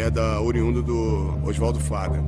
é oriundo do Oswaldo Fada.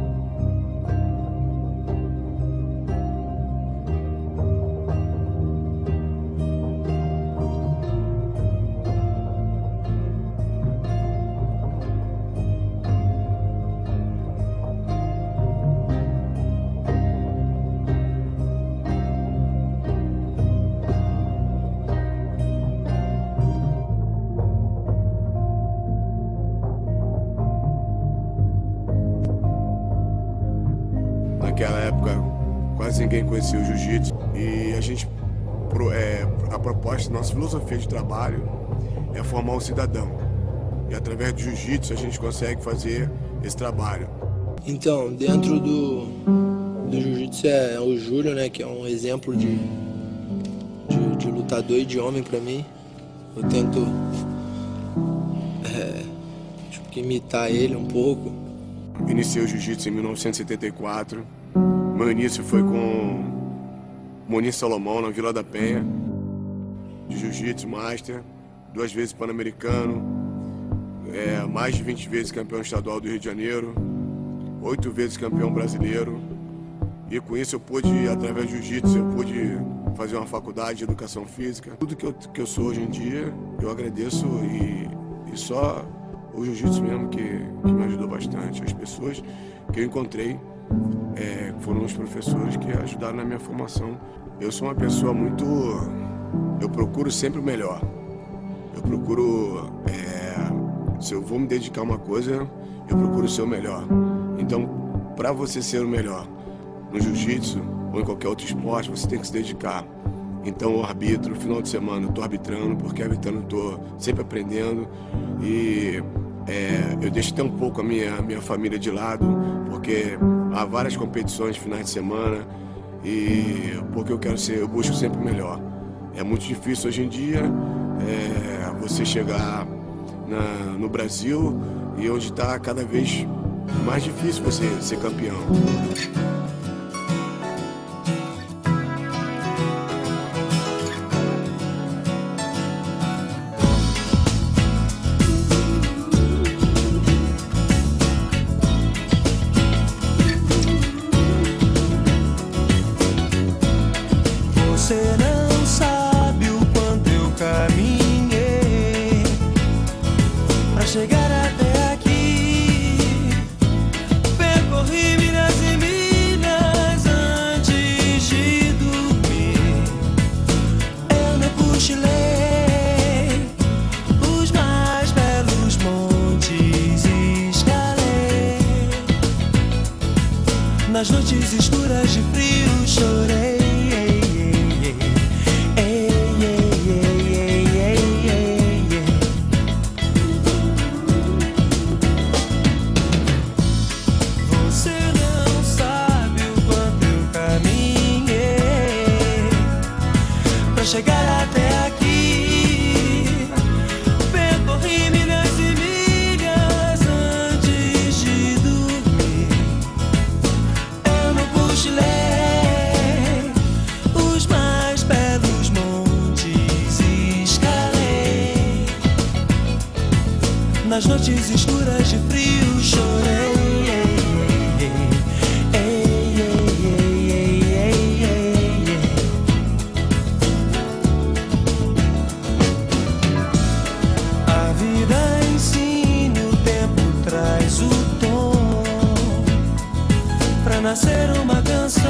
Naquela época quase ninguém conhecia o jiu-jitsu e a proposta, nossa filosofia de trabalho é formar um cidadão. E através do jiu-jitsu a gente consegue fazer esse trabalho. Então, dentro do jiu-jitsu é o Júlio, né, que é um exemplo de lutador e de homem pra mim. Eu tento imitar ele um pouco. Iniciei o jiu-jitsu em 1974. Meu início foi com Moni Salomão, na Vila da Penha, de jiu-jitsu master, 2 vezes pan-americano, mais de 20 vezes campeão estadual do Rio de Janeiro, 8 vezes campeão brasileiro. E com isso eu pude, através do jiu-jitsu, eu pude fazer uma faculdade de educação física. Tudo que eu sou hoje em dia, eu agradeço e só o jiu-jitsu mesmo que me ajudou bastante. As pessoas que eu encontrei foram os professores que ajudaram na minha formação. Eu sou uma pessoa muito... Eu procuro sempre o melhor. Eu procuro... se eu vou me dedicar a uma coisa, eu procuro ser o melhor. Então, para você ser o melhor no jiu-jitsu ou em qualquer outro esporte, você tem que se dedicar. Então eu arbitro, no final de semana eu estou arbitrando, porque arbitrando eu estou sempre aprendendo. E eu deixo até um pouco a minha família de lado, porque há várias competições finais de semana, e porque eu busco sempre o melhor. É muito difícil hoje em dia você chegar no Brasil, e onde está cada vez mais difícil você ser campeão. Você não sabe o quanto eu caminhei pra chegar até aqui. Percorri milhas e milhas antes de dormir. Eu não cochilei, os mais belos montes escalei. Nas noites escuras de frio chorei. Chegar até aqui, percorri milhas e milhas antes de dormir. Eu não cochilei, os mais belos montes escalei. Nas noites escuras de frio chorei. Nascer uma canção,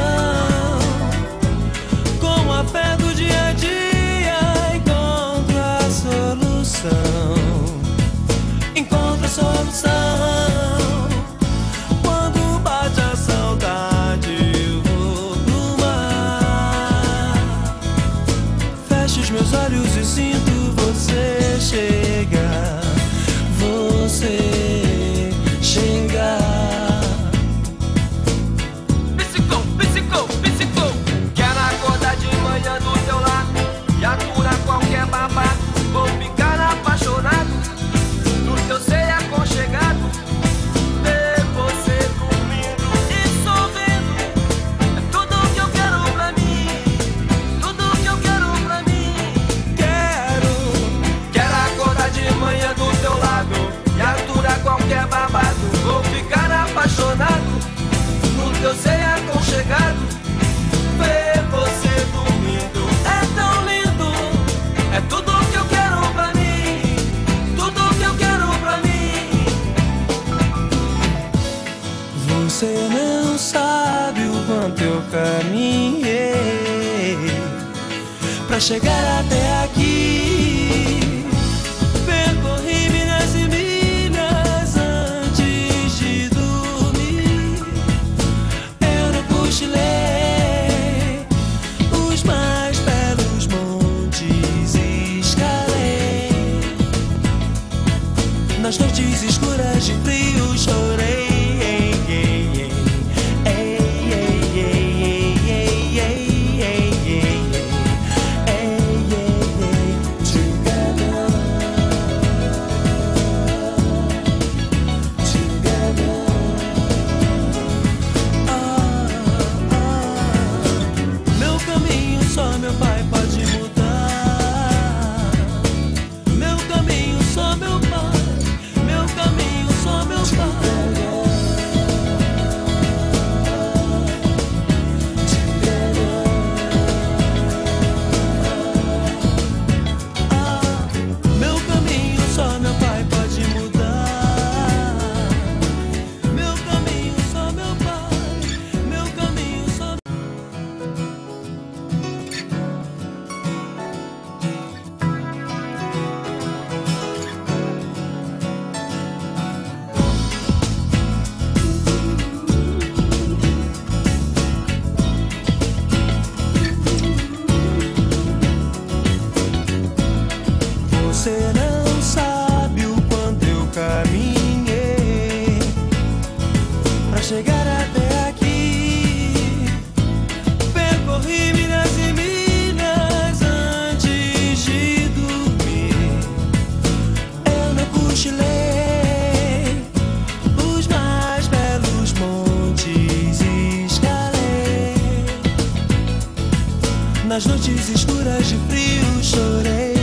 com a fé do dia a dia, encontro a solução, encontro a solução. Quando bate a saudade, eu vou pro mar, fecho os meus olhos e sinto você chegar, você chegar. Do teu lado e aturar qualquer babado. Vou ficar apaixonado no teu ser aconchegado. caminhei pra chegar até aqui. Percorri milhas e milhas antes de dormir. Eu não cochilei, os mais belos montes escalei. Nas noites escuras de frio chorei. Você não sabe o quanto eu caminhei pra chegar até aqui. Percorri milhas e milhas antes de dormir. Eu não cochilei, os mais belos montes escalei. Nas noites escuras de frio chorei.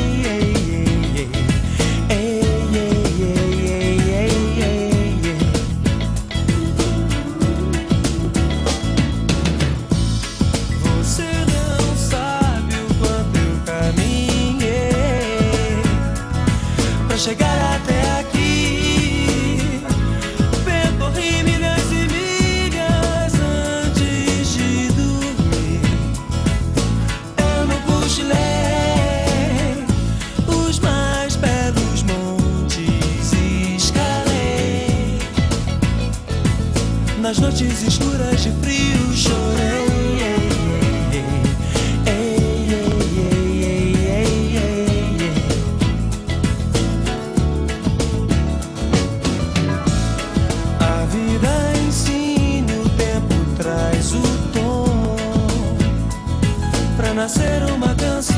Chegar até aqui, percorri milhas e milhas antes de dormir. Eu não cochilei, os mais belos montes escalei. Nas noites escuras de frio chorei. Nascer uma canção.